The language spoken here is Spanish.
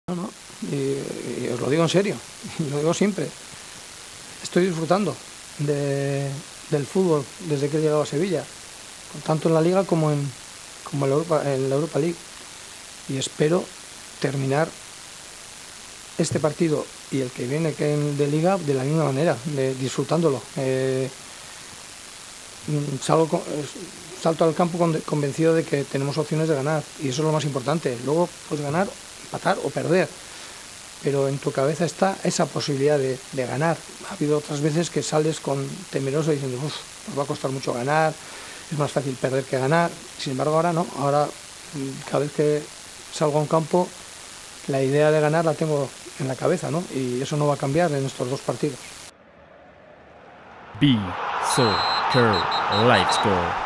No, no, y os lo digo en serio, lo digo siempre. Estoy disfrutando del fútbol desde que he llegado a Sevilla, tanto en la Liga como en la Europa League. Y espero terminar este partido y el que viene de Liga de la misma manera, disfrutándolo. Salto al campo convencido de que tenemos opciones de ganar, y eso es lo más importante. Luego puedes ganar, empatar o perder, pero en tu cabeza está esa posibilidad de ganar. Ha habido otras veces que sales temeroso diciendo, nos va a costar mucho ganar, es más fácil perder que ganar. Sin embargo, ahora no, ahora cada vez que salgo a un campo, la idea de ganar la tengo en la cabeza, ¿no? Y eso no va a cambiar en estos dos partidos. Be Soccer, let's go.